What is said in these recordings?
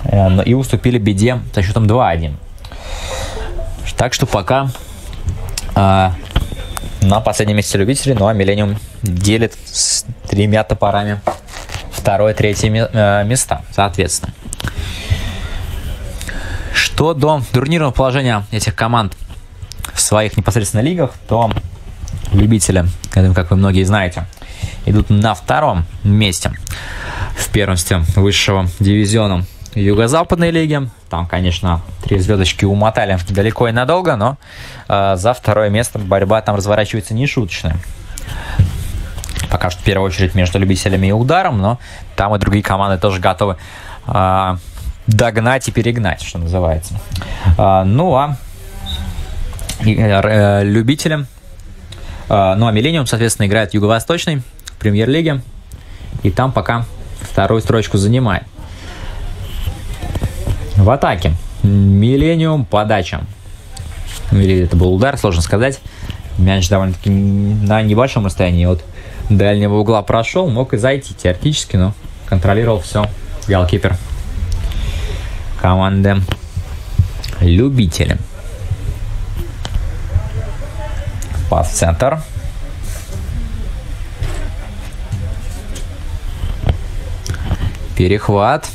и уступили Беде со счетом 2-1. Так что пока на последнем месте любителей, ну а Millennium делит с 3 топорами 2-3 места, соответственно. Что до турнирного положения этих команд в своих непосредственно лигах, то любители, как вы многие знаете, идут на 2-м месте в первенстве высшего дивизиона Юго-Западной лиги. Там, конечно, 3 звездочки умотали далеко и надолго, но за 2-е место борьба там разворачивается нешуточная. Пока что в первую очередь между любителями и ударом, но там и другие команды тоже готовы догнать и перегнать, что называется. Любителям, Millennium, соответственно, играет в Юго-Восточной премьер-лиге, и там пока 2-ю строчку занимает. В атаке Millennium, подача. Или это был удар, сложно сказать. Мяч довольно-таки на небольшом расстоянии от дальнего угла прошел, мог и зайти теоретически, но контролировал все голкипер команды любители. Пас в центр. Перехват.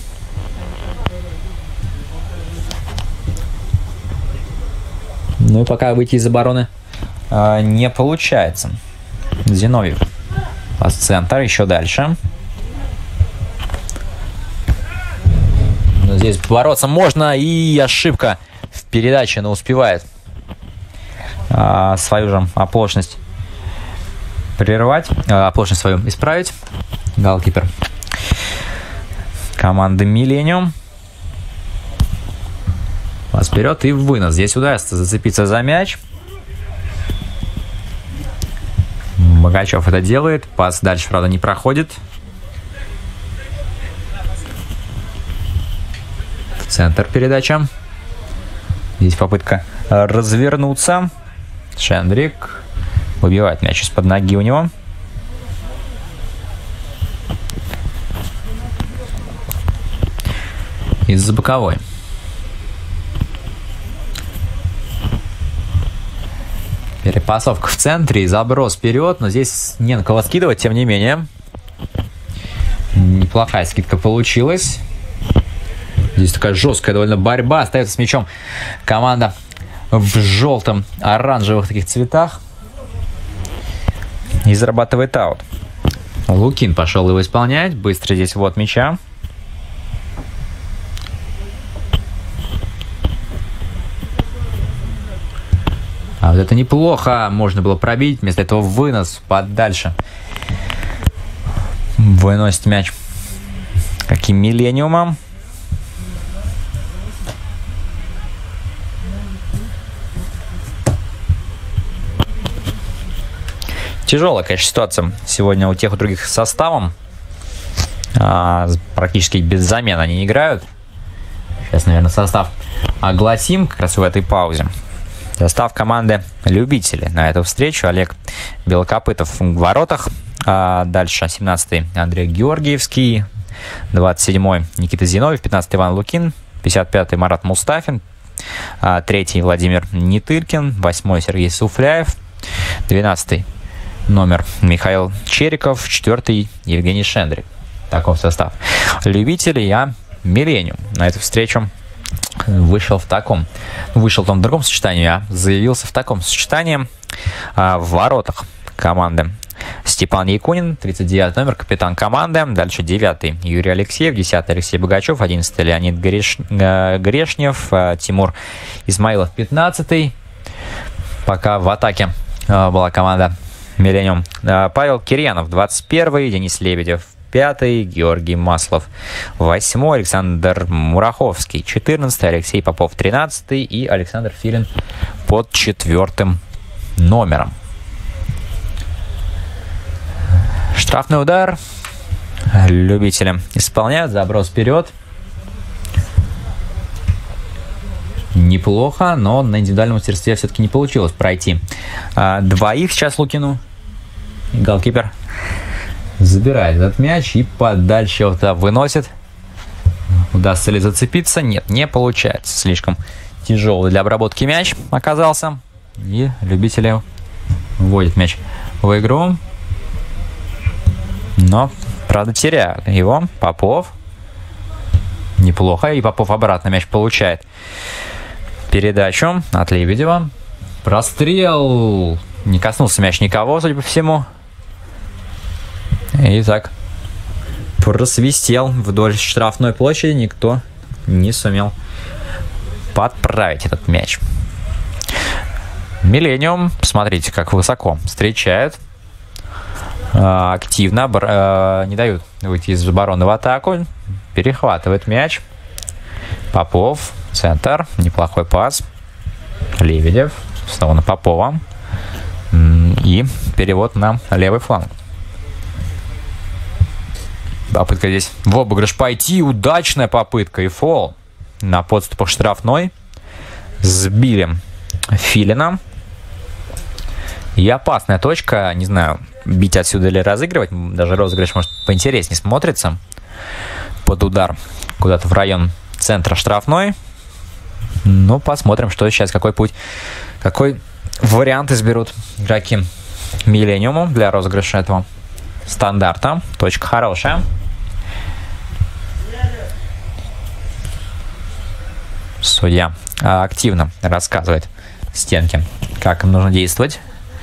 Ну и пока выйти из обороны не получается. Зиновьев. Пас в центр, еще дальше. Но здесь бороться можно, и ошибка в передаче, но успевает свою же оплошность прервать, оплошность свою исправить голкипер команды Millennium. Пас вперед и вынос. Здесь удастся зацепиться за мяч. Богачев это делает. Пас дальше, правда, не проходит. В центр передача. Здесь попытка развернуться. Шендрик выбивает мяч из-под ноги у него. Из-за боковой. Перепасовка в центре и заброс вперед, но здесь не на кого скидывать, тем не менее. Неплохая скидка получилась. Здесь такая жесткая довольно борьба. Остается с мячом команда в желтом, оранжевых таких цветах. И зарабатывает аут. Лукин пошел его исполнять. Быстро здесь вот мяча. А вот это неплохо. Можно было пробить. Вместо этого вынос подальше. Выносит мяч. Каким Millennium'ом. Тяжелая, конечно, ситуация сегодня у тех и других с составом. Практически без замен они играют. Сейчас, наверное, состав огласим как раз в этой паузе. Состав команды любителей на эту встречу. Олег Белокопытов в воротах. Дальше 17-й Андрей Георгиевский. 27-й Никита Зиновьев. 15-й Иван Лукин. 55-й Марат Мустафин. 3-й Владимир Нетыркин. 8-й Сергей Суфляев. 12-й номер Михаил Чериков. 4-й Евгений Шендрик. Таков состав любителей. Millennium на эту встречу вышел в таком. Вышел там в другом сочетании, заявился в таком сочетании. В воротах команды Степан Якунин, 39 номер, капитан команды. Дальше 9-й Юрий Алексеев, 10-й Алексей Богачев, 11-й Леонид Грешнев, Тимур Измаилов, 15-й. Пока в атаке была команда Millennium. Павел Кирьянов, 21-й, Денис Лебедев, 5-й, Георгий Маслов, 8-й, Александр Мураховский, 14-й, Алексей Попов, 13-й и Александр Филин под 4-м номером. Штрафный удар. Любители исполняют. Заброс вперед. Неплохо, но на индивидуальном мастерстве все-таки не получилось пройти. Двоих сейчас Лукину. Голкипер забирает этот мяч и подальше вот выносит. Удастся ли зацепиться? Нет, не получается. Слишком тяжелый для обработки мяч оказался. И любители вводят мяч в игру. Но, правда, теряют его. Попов. Неплохо. И Попов обратно мяч получает. Передачу от Лебедева. Прострел. Не коснулся мяч никого, судя по всему. И так просвистел вдоль штрафной площади. Никто не сумел подправить этот мяч. Миллениум, посмотрите, как высоко встречают. Активно, не дают выйти из обороны в атаку. Перехватывает мяч. Попов, центр, неплохой пас. Лебедев, снова на Попова. И перевод на левый фланг. Попытка здесь в обыгрыш пойти. Удачная попытка и фол. На подступах штрафной. Сбили Филина. И опасная точка. Не знаю, бить отсюда или разыгрывать. Даже розыгрыш, может, поинтереснее смотрится. Под удар куда-то в район центра штрафной. Ну, посмотрим, что сейчас, какой путь, какой вариант изберут игроки Миллениуму для розыгрыша этого стандарта. Точка хорошая. Судья активно рассказывает стенке, как им нужно действовать.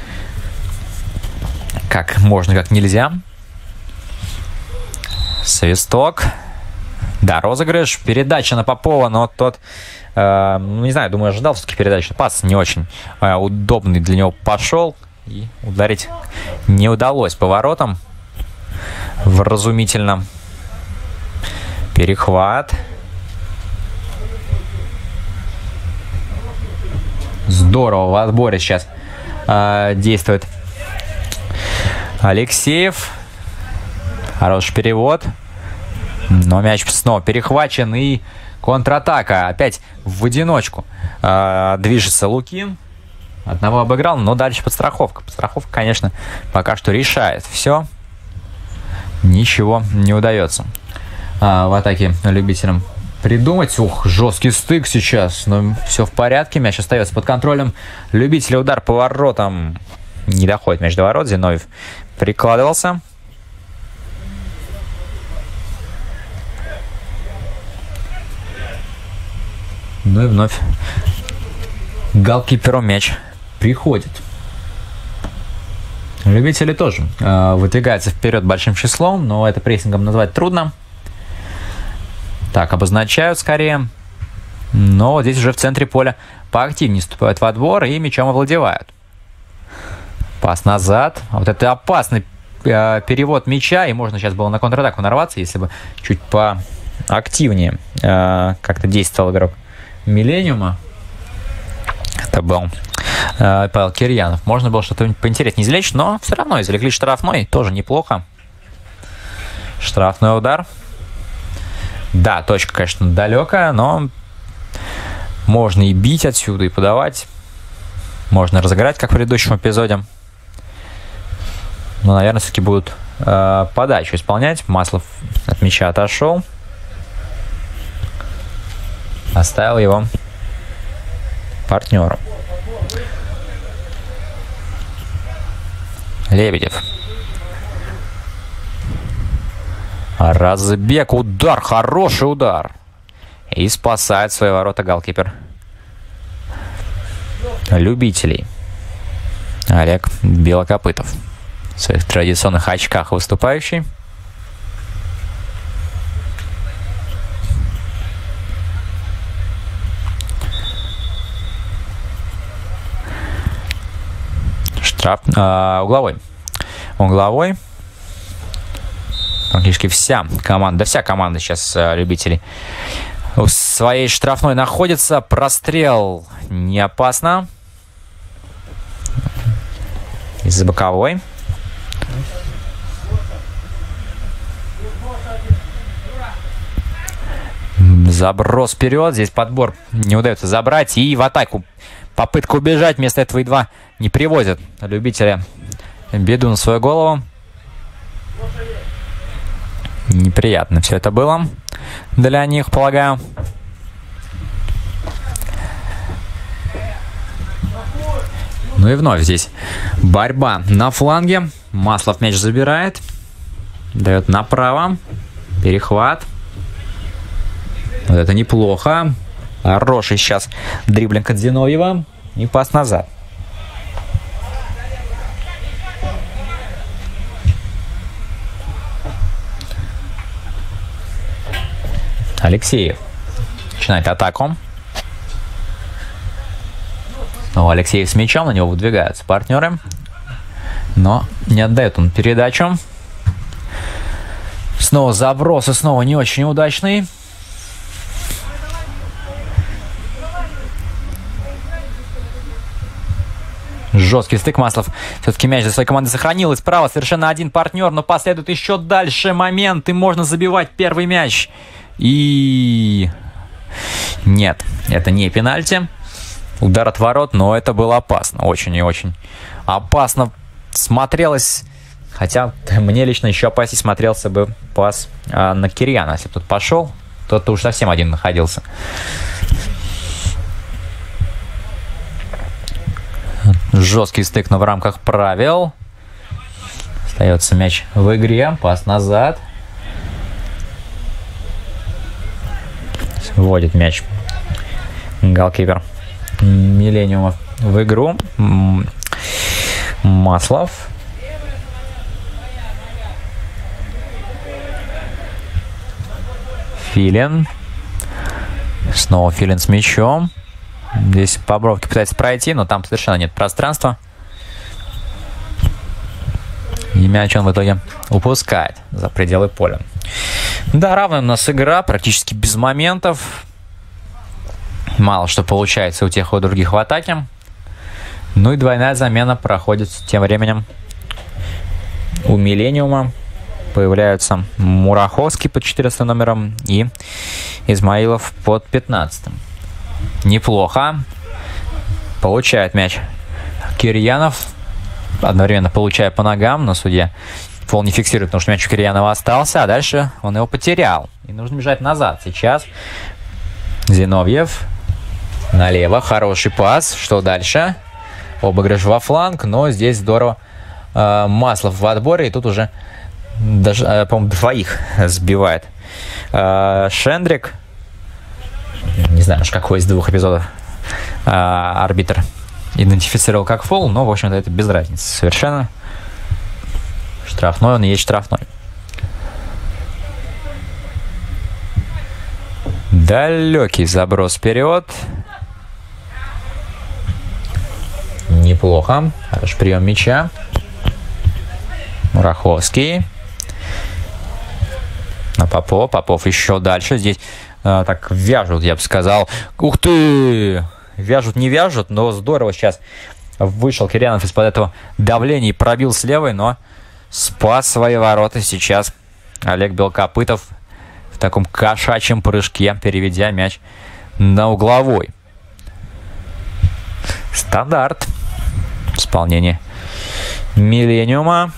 Как можно, как нельзя. Свисток. Да, розыгрыш. Передача на Попова, но тот, не знаю, думаю, ожидал все-таки передачу. Пас не очень удобный для него пошел. И ударить не удалось по воротам. Вразумительно. Перехват. Здорово в отборе сейчас действует Алексеев. Хороший перевод. Но мяч снова перехвачен. И контратака. Опять в одиночку движется Лукин. Одного обыграл, но дальше подстраховка. Подстраховка, конечно, пока что решает все. Ничего не удается в атаке любителям придумать. Ух, жесткий стык сейчас. Но все в порядке. Мяч остается под контролем любителя. Удар по воротам. Не доходит мяч до ворот. Зиновьев прикладывался. Ну и вновь голкиперу мяч приходит. Любители тоже выдвигаются вперед большим числом, но это прессингом назвать трудно. Так, обозначают скорее. Но вот здесь уже в центре поля поактивнее вступают в отбор и мячом овладевают. Пас назад. Вот это опасный перевод мяча, и можно сейчас было на контратаку нарваться, если бы чуть поактивнее как-то действовал игрок Миллениума. Это был Павел Кирьянов. Можно было что-то поинтереснее извлечь, но все равно извлекли штрафной. Тоже неплохо. Штрафной удар. Да, точка, конечно, далекая, но можно и бить отсюда, и подавать. Можно разыграть, как в предыдущем эпизоде. Но, наверное, все-таки будут подачу исполнять. Маслов от мяча отошел. Оставил его партнеру. Лебедев. Разбег, удар, хороший удар. И спасает свои ворота голкипер любителей Олег Белокопытов. В своих традиционных очках выступающий. Штраф. Угловой. Угловой. Практически вся команда сейчас любителей в своей штрафной находится. Прострел не опасно. Из-за боковой. Заброс вперед. Здесь подбор не удается забрать. И в атаку. Попытка убежать. Вместо этого едва не привозят любителя беду на свою голову. Неприятно все это было. для них, полагаю. Ну и вновь здесь борьба на фланге. Маслов мяч забирает. Дает направо. Перехват. Вот это неплохо. Хороший сейчас дриблинг от Зиновьева. И пас назад. Алексеев начинает атаку. Снова Алексеев с мячом, на него выдвигаются партнеры. Но не отдает он передачу. Снова заброс и снова не очень удачный. Жесткий стык. Маслов все-таки мяч за своей командой сохранил. И справа совершенно один партнер, но последует еще дальше момент. И можно забивать первый мяч. И... Нет, это не пенальти. Удар от ворот, но это было опасно. Очень и очень опасно смотрелось. Хотя мне лично еще опаснее смотрелся бы пас на Кирьяна. Если бы тут пошел, то уж совсем один находился. Жесткий стык, но в рамках правил. Остается мяч в игре. Пас назад. Вводит мяч голкипер Миллениума в игру. Маслов. Филин. Снова Филин с мячом. Здесь по бровке пытается пройти, но там совершенно нет пространства. И мяч он в итоге упускает за пределы поля. Да, равная у нас игра, практически без моментов. Мало что получается у тех и у других в атаке. Ну и двойная замена проходит тем временем. У Миллениума появляются Мураховский под 14 номером и Измаилов под 15. Неплохо. Получает мяч Кирьянов. Одновременно получая по ногам, но судья фол не фиксирует, потому что мяч у Кирьянова остался, а дальше он его потерял. И нужно бежать назад. Сейчас Зиновьев налево. Хороший пас. Что дальше? Обыгрыш во фланг, но здесь здорово Маслов в отборе. И тут уже даже, по-моему, двоих сбивает Шендрик. Не знаю уж, какой из двух эпизодов арбитр идентифицировал как фол, но, в общем-то, это без разницы совершенно. Штрафной, он и есть штрафной. Далекий заброс вперед. Неплохо. Хороший прием мяча. Мураховский. На Попов. Попов еще дальше. Здесь так вяжут, я бы сказал. Ух ты! Вяжут, не вяжут, но здорово сейчас вышел Кирьянов из-под этого давления и пробил с левой, но спас свои ворота сейчас Олег Белкопытов в таком кошачьем прыжке, переведя мяч на угловой. Стандарт в исполнении Миллениума.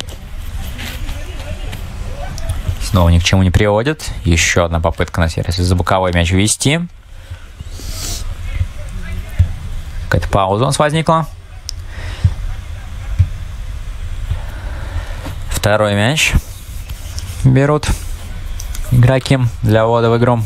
Снова ни к чему не приводит. Еще одна попытка на сервис за боковой мяч ввести. Какая-то пауза у нас возникла. Второй мяч берут игроки для ввода в игру.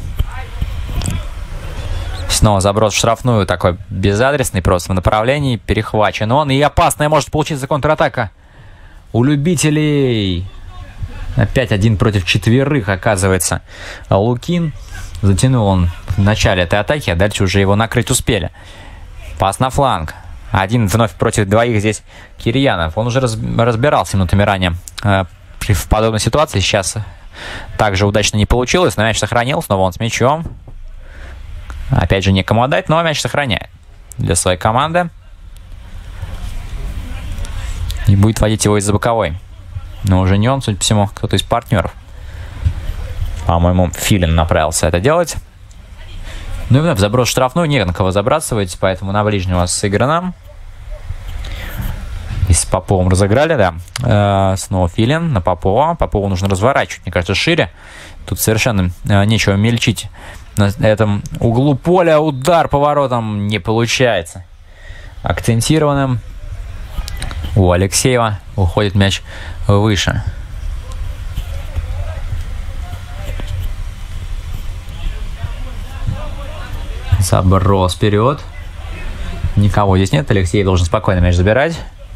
Снова заброс в штрафную, такой безадресный, просто в направлении. Перехвачен он, и опасная может получиться контратака у любителей. Опять 1 против 4, оказывается. Лукин затянул он в начале этой атаки, а дальше уже его накрыть успели. Пас на фланг. Один вновь против двоих здесь Кирьянов. Он уже разбирался минутами ранее в подобной ситуации. Сейчас также удачно не получилось, но мяч сохранил. Снова он с мячом. Опять же, некому отдать, но мяч сохраняет для своей команды. И будет водить его из-за боковой. Но уже не он, судя по всему, кто-то из партнеров. По-моему, Филин направился это делать. Ну и вновь заброс в штрафную, не на кого забрасывать, поэтому на ближнего сыграно. И с Поповым разыграли, да. Снова Филин на Попова. Попову нужно разворачивать, мне кажется, шире. Тут совершенно нечего мельчить. На этом углу поля удар по воротам не получается. Акцентированным у Алексеева уходит мяч выше. Заброс вперед. Никого здесь нет. Алексеев должен спокойно мяч забирать.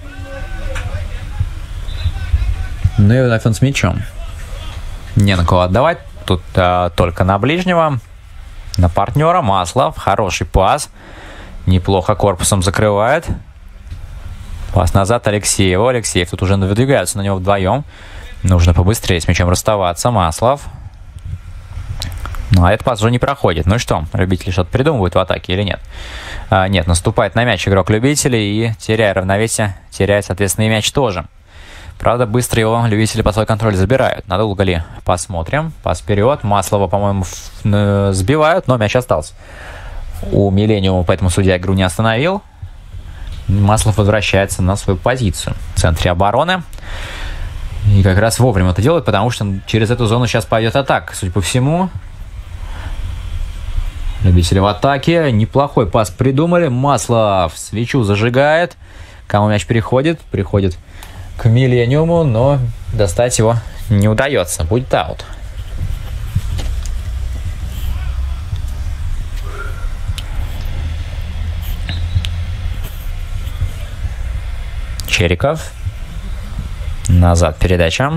Ну и вновь он с мячом. Не на кого отдавать. Тут только на ближнего. На партнера. Маслов. Хороший пас. Неплохо корпусом закрывает. Пас назад Алексееву. Алексеев тут уже выдвигаются на него вдвоем. Нужно побыстрее с мячом расставаться. Маслов. Ну, а этот пас уже не проходит. Ну и что, любители что-то придумывают в атаке или нет? Нет, наступает на мяч игрок любителей и, теряя равновесие, теряет, соответственно, и мяч тоже. Правда, быстро его любители под свой контроль забирают. Надолго ли? Посмотрим. Пас вперед. Маслова, по-моему, сбивают, но мяч остался у Миллениума, поэтому судья игру не остановил. Маслов возвращается на свою позицию в центре обороны. И как раз вовремя это делает, потому что через эту зону сейчас пойдет атака, судя по всему. Любители в атаке. Неплохой пас придумали. Маслов свечу зажигает. Кому мяч переходит? Приходит к Миллениуму, но достать его не удается. Будет аут. Чериков. Назад передача.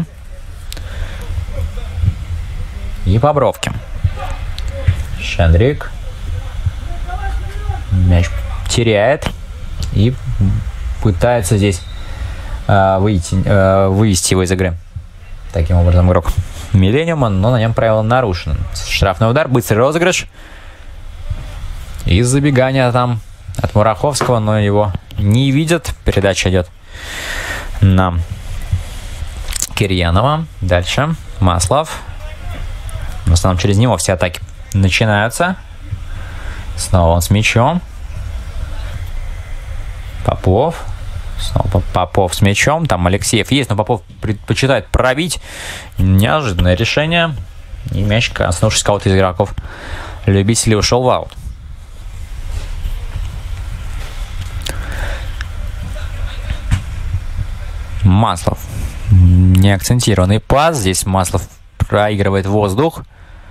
И по бровке. Шендрик. Мяч теряет. И пытается здесь вывести его из игры. Таким образом, игрок Миллениума, но на нем правило нарушено. Штрафный удар, быстрый розыгрыш. И забегание там от Мураховского, но его не видят. Передача идет на Кирьянова. Дальше Маслов. В основном через него все атаки начинаются. Снова он с мячом. Попов. Снова Попов с мячом. Там Алексеев есть, но Попов предпочитает пробить. Неожиданное решение. И мяч, коснувшись кого-то из игроков любителей, ушел в аут. Маслов. Неакцентированный пас. Здесь Маслов проигрывает воздух.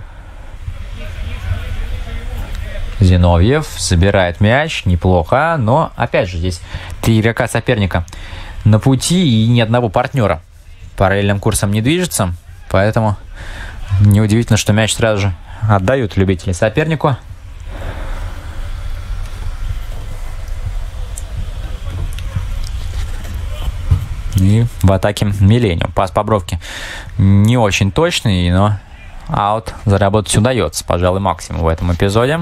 Зиновьев забирает мяч. Неплохо. Но, опять же, здесь 3 игрока соперника на пути и ни одного партнера параллельным курсом не движется. Поэтому неудивительно, что мяч сразу же отдают любители сопернику. И в атаке Миллениум. Пас по бровке не очень точный, но аут заработать удается. Пожалуй, максимум в этом эпизоде.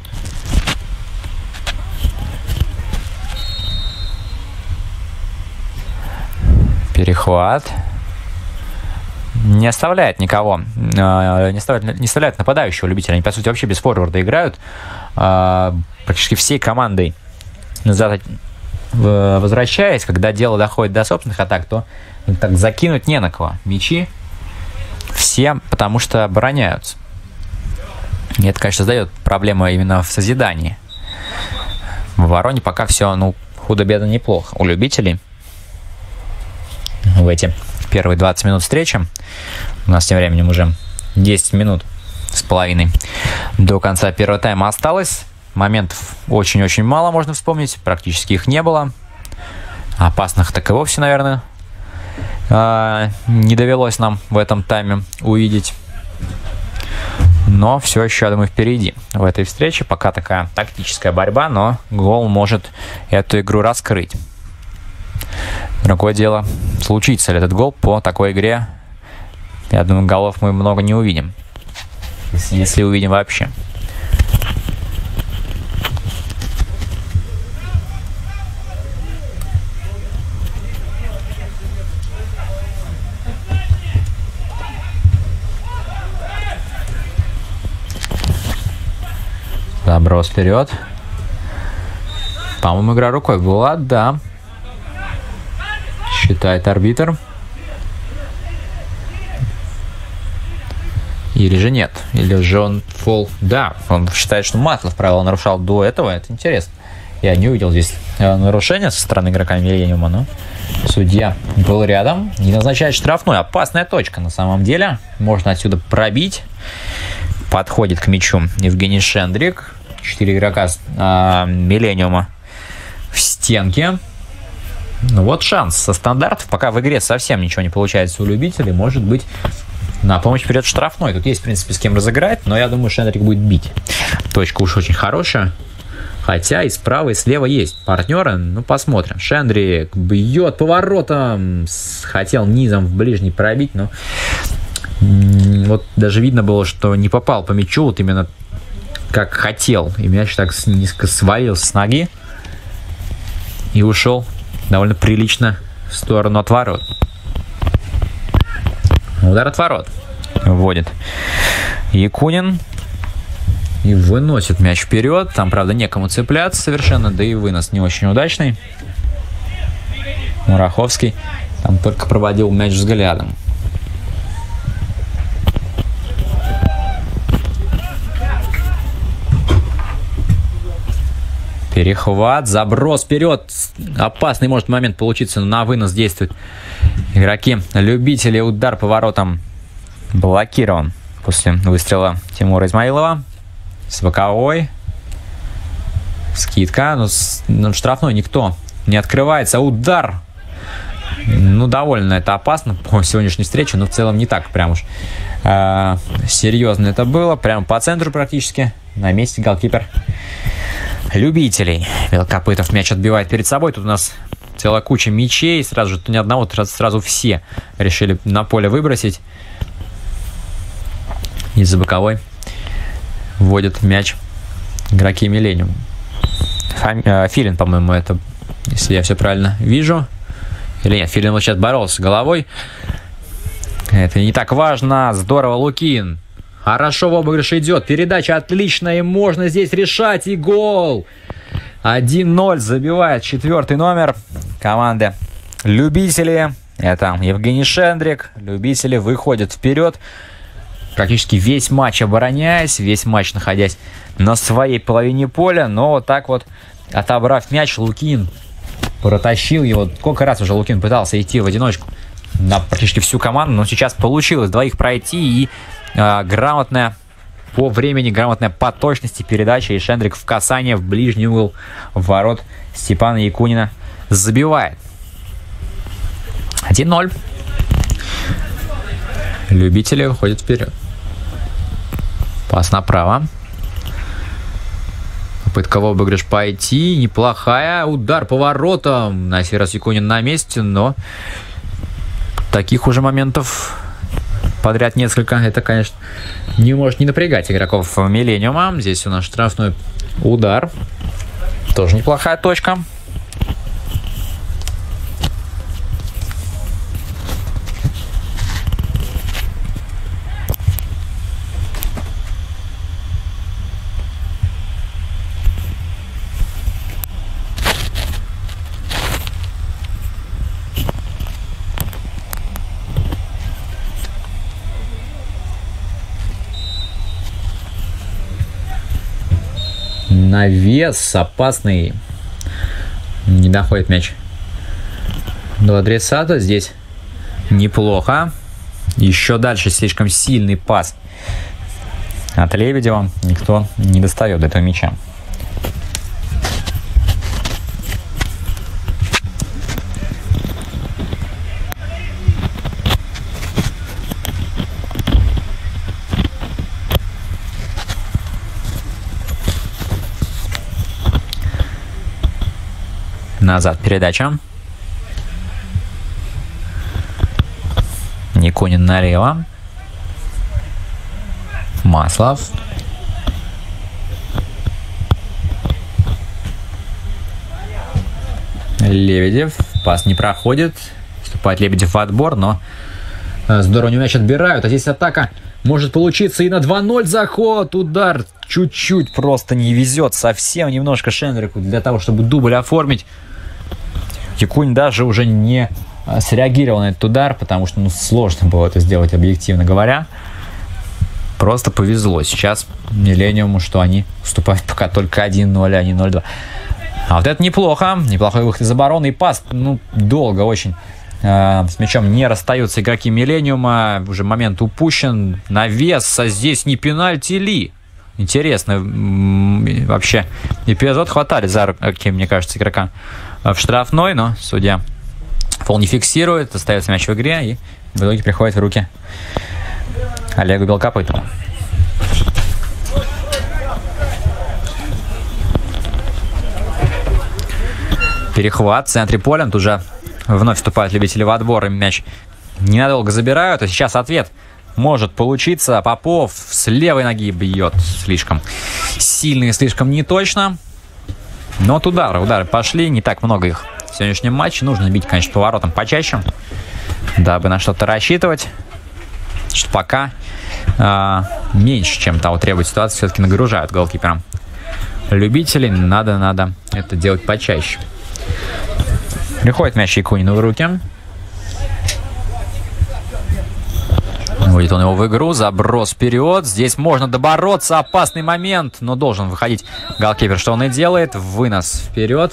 Перехват. Не оставляет никого. Не оставляет нападающего любителя. Они, по сути, вообще без форварда играют. Практически всей командой назад возвращаясь, когда дело доходит до собственных атак, то так закинуть не на кого. Мячи все, потому что обороняются. И это, конечно, создает проблему именно в созидании. В обороне пока все, худо-бедно неплохо. У любителей в эти первые 20 минут встречи, у нас тем временем уже 10 минут с половиной до конца первого тайма осталось. Моментов очень-очень мало можно вспомнить. Практически их не было. Опасных так и вовсе, наверное, не довелось нам в этом тайме увидеть. Но все еще, я думаю, впереди в этой встрече. Пока такая тактическая борьба, но гол может эту игру раскрыть. Другое дело, случится ли этот гол по такой игре. Я думаю, голов мы много не увидим. Если увидим вообще. Заброс вперед. По-моему, игра рукой была, да. Считает арбитр. Или же нет? Или же он фол... Да, он считает, что Маслов правила нарушал до этого. Это интересно. Я не увидел здесь нарушения со стороны игрока Миллениума, но судья был рядом и назначает штрафной. Опасная точка на самом деле. Можно отсюда пробить. Подходит к мячу Евгений Шендрик. 4 игрока Миллениума в стенке. Ну вот шанс со стандартов. Пока в игре совсем ничего не получается у любителей. Может быть, на помощь придет штрафной. Тут есть, в принципе, с кем разыграть, но я думаю, Шендрик будет бить. Точка уж очень хорошая. Хотя и справа, и слева есть партнеры. Ну, посмотрим. Шендрик бьет поворотом. Хотел низом в ближний пробить, но вот даже видно было, что не попал по мячу. Вот именно как хотел. И мяч так низко свалился с ноги. И ушел довольно прилично в сторону от ворот. Удар от ворот. Вводит Якунин. И выносит мяч вперед. Там, правда, некому цепляться совершенно. Да и вынос не очень удачный. Мураховский там только проводил мяч взглядом. Перехват, заброс вперед. Опасный может момент получиться, но на вынос действуют игроки. Любители, удар по воротам блокирован после выстрела Тимура Измаилова. С боковой. Скидка. Но штрафной никто не открывается. Удар. Ну, довольно это опасно по сегодняшней встрече, но в целом не так прям уж серьезно это было. Прямо по центру практически. На месте голкипер любителей. Белокопытов мяч отбивает перед собой. Тут у нас целая куча мячей. Сразу же ни одного, сразу все решили на поле выбросить. Из-за боковой вводит мяч игроки Миллениум. Филин, по-моему, это, если я все правильно вижу. Или нет, Филин вот сейчас боролся головой. Это не так важно. Здорово, Лукин. Хорошо в обыгрыше идет. Передача отличная. И можно здесь решать. И гол. 1-0 забивает 4-й номер команды любители. Это Евгений Шендрик. Любители выходят вперед. Практически весь матч обороняясь. Весь матч находясь на своей половине поля. Но вот так вот, отобрав мяч, Лукин протащил его. Сколько раз уже Лукин пытался идти в одиночку на практически всю команду. Но сейчас получилось двоих пройти. И грамотная по времени, грамотная по точности передача. И Шендрик в касание в ближний угол ворот Степана Якунина забивает. 1-0. Любители выходят вперед. Пас направо. Попытка в обыгрыш пойти. Неплохая. Удар по воротам. На сей раз Якунин на месте, но таких уже моментов подряд несколько. Это, конечно, не может не напрягать игроков Миллениума. Здесь у нас штрафной удар. Тоже неплохая точка. Навес опасный. Не доходит мяч до адресата. Здесь неплохо. Еще дальше слишком сильный пас от Лебедева. Никто не достает до этого мяча. Назад передача. Якунин налево. Маслов. Лебедев. Пас не проходит. Вступает Лебедев в отбор, но здорово у него мяч отбирают. А здесь атака может получиться и на 2-0 заход. Удар чуть-чуть просто не везет. Совсем немножко Шендрику для того, чтобы дубль оформить. Якунин даже уже не среагировал на этот удар, потому что сложно было это сделать, объективно говоря. Просто повезло сейчас Миллениуму, что они уступают пока только 1-0, а не 0-2. А вот это неплохо. Неплохой выход из обороны. И пас, ну, долго очень с мячом не расстаются игроки Миллениума. Уже момент упущен. Навес. А здесь не пенальти ли? Интересно. Вообще эпизод хватали за руки, мне кажется, игрока в штрафной. Но судья фол не фиксирует. Остается мяч в игре. И в итоге приходит в руки Олегу Белокопытову. Перехват в центре поля. Тут же вновь вступают любители во двор. И мяч ненадолго забирают. А сейчас ответ может получиться. Попов с левой ноги бьет слишком сильно и слишком неточно. Но вот удары пошли. Не так много их в сегодняшнем матче. Нужно бить, конечно, поворотом почаще, дабы на что-то рассчитывать. Что пока меньше, чем того требует ситуация, все-таки нагружают голкиперам любителей. Надо это делать почаще. Приходит мяч Якунину в руки. Вводит он его в игру. Заброс вперед. Здесь можно добороться. Опасный момент. Но должен выходить голкипер. Что он и делает. Вынос вперед.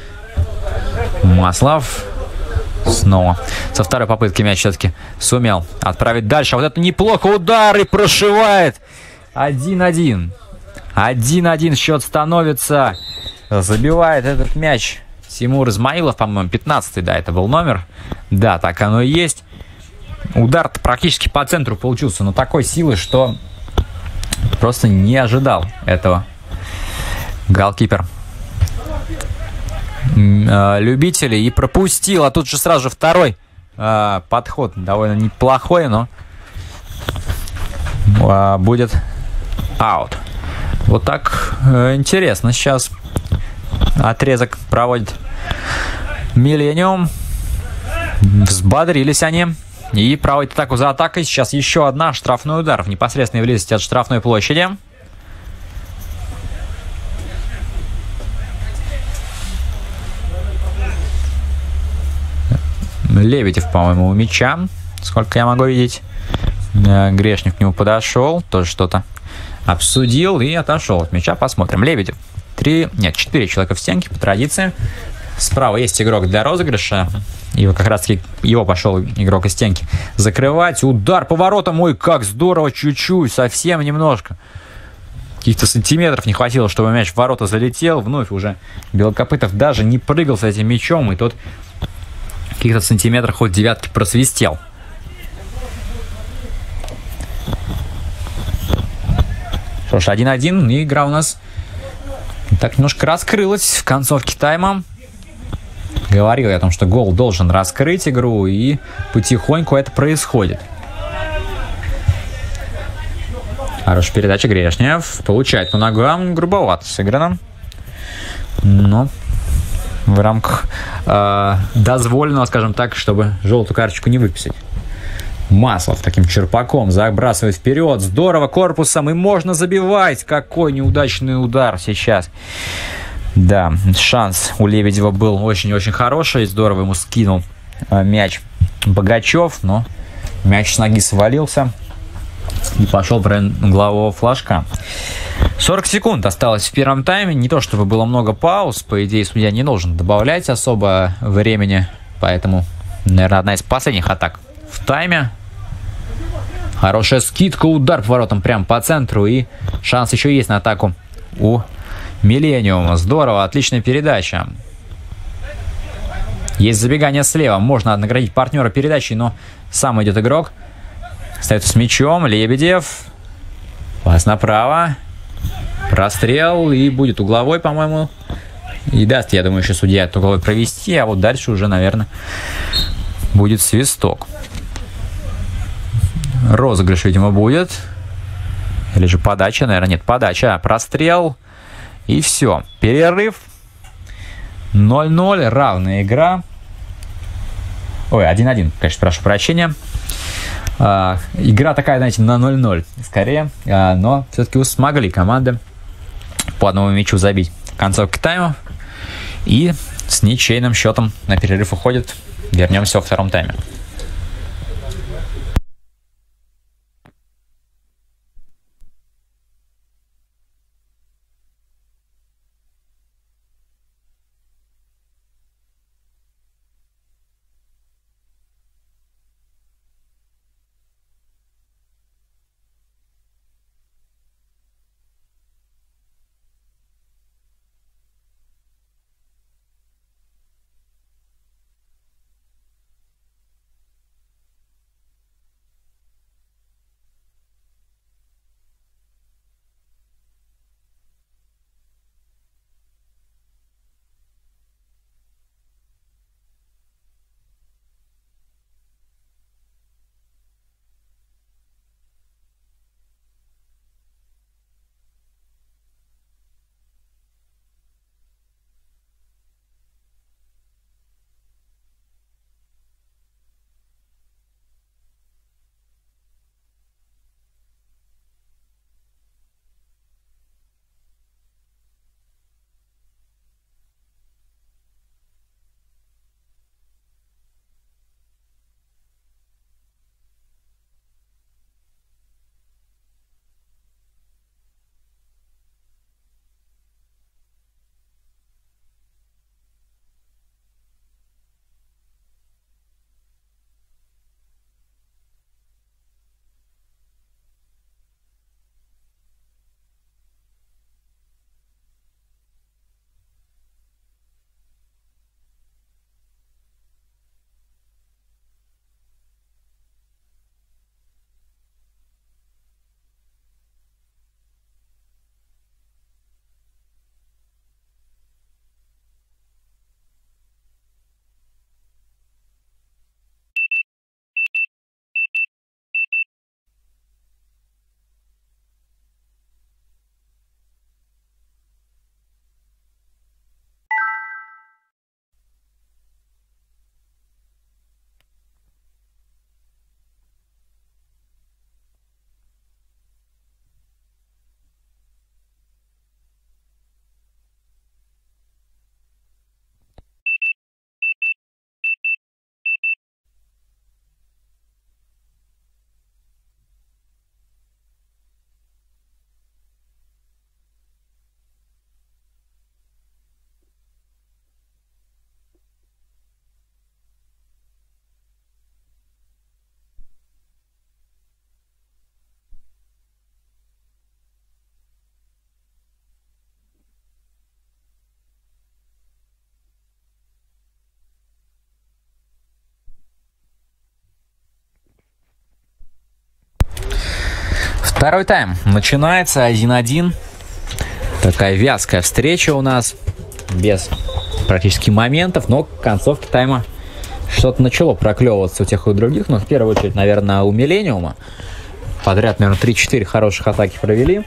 Маслов. Снова. Со второй попытки мяч все-таки сумел отправить дальше. А вот это неплохо. Удар и прошивает. 1-1. 1-1 счет становится. Забивает этот мяч Тимур Измаилов, по-моему, 15-й, да, это был номер. Да, так оно и есть. Удар практически по центру получился, но такой силы, что просто не ожидал этого голкипер любителей и пропустил. А тут же сразу же второй подход, довольно неплохой, но будет аут. Вот так интересно сейчас отрезок проводит Миллениум. Взбодрились они. И проводит атаку за атакой. Сейчас еще одна. Штрафной удар в непосредственной близости от штрафной площади. Лебедев, по-моему, у мяча. Сколько я могу видеть. Грешник к нему подошел. Тоже что-то обсудил и отошел от мяча. Посмотрим. Лебедев. 4 человека в стенке по традиции. Справа есть игрок для розыгрыша. И как раз таки его пошел игрок из стенки закрывать. Удар поворотом. Ой, как здорово. Чуть-чуть. Совсем немножко. Каких-то сантиметров не хватило, чтобы мяч в ворота залетел. Вновь уже Белокопытов даже не прыгал с этим мячом. И тот в каких-то сантиметрах от девятки просвистел. Что ж, 1-1. И игра у нас так немножко раскрылась в концовке тайма. Говорил я о том, что гол должен раскрыть игру, и потихоньку это происходит. Хорошая передача Грешнев. Получает по ногам. Грубовато сыграно. Но в рамках дозволенного, скажем так, чтобы желтую карточку не выписать. Маслов таким черпаком забрасывает вперед. Здорово корпусом. И можно забивать. Какой неудачный удар сейчас. Да, шанс у Лебедева был очень-очень хороший. Здорово ему скинул мяч Богачев. Но мяч с ноги свалился и пошел в район углового флажка. 40 секунд осталось в первом тайме. Не то чтобы было много пауз. По идее, судья не должен добавлять особо времени. Поэтому, наверное, одна из последних атак в тайме. Хорошая скидка, удар поворотом прям по центру. И шанс еще есть на атаку у Миллениума. Здорово, отличная передача. Есть забегание слева. Можно наградить партнера передачей, но сам идет игрок. Остается с мячом. Лебедев. Пас направо. Прострел. И будет угловой, по-моему. И даст, я думаю, еще судья этот угловой провести. А вот дальше уже, наверное, будет свисток. Розыгрыш, видимо, будет. Или же подача, наверное, нет, подача. Прострел. И все. Перерыв. 0-0. Равная игра. Ой, 1-1, конечно, прошу прощения. Игра такая, знаете, на 0-0 скорее. Но все-таки смогли команды по одному мячу забить в концовке тайма. И с ничейным счетом на перерыв уходит. Вернемся во втором тайме. Второй тайм начинается 1-1. Такая вязкая встреча у нас. Без практически моментов, но к концовке тайма что-то начало проклевываться у тех и у других. Но в первую очередь, наверное, у Миллениума. Подряд, наверное, 3-4 хороших атаки провели.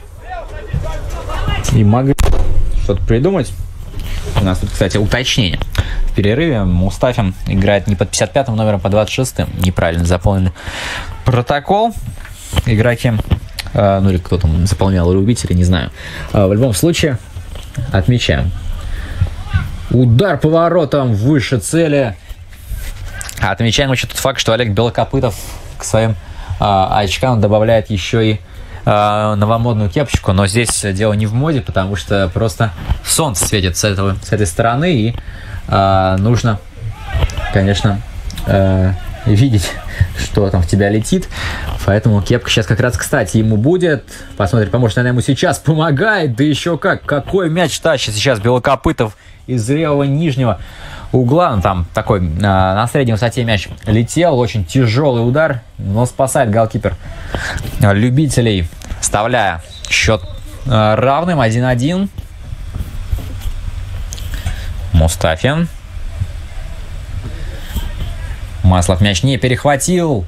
И могли что-то придумать. У нас тут, кстати, уточнение. В перерыве Мустафин играет не под 55-м номером, а под 26-м. Неправильно заполнили протокол. Игроки, ну или кто там заполнял, любители, не знаю. В любом случае, отмечаем. Удар поворотом выше цели. Отмечаем еще тот факт, что Олег Белокопытов к своим очкам добавляет еще и новомодную кепочку. Но здесь дело не в моде, потому что просто солнце светит с этой стороны. И нужно, конечно, видеть, что там в тебя летит. Поэтому кепка сейчас как раз, кстати, ему будет. Посмотрим, поможет она ему сейчас. Помогает, да еще как. Какой мяч тащит сейчас Белокопытов из левого нижнего угла. Ну, там такой на средней высоте мяч летел. Очень тяжелый удар, но спасает голкипер любителей, вставляя счет равным 1-1. Мустафин. Маслов мяч не перехватил.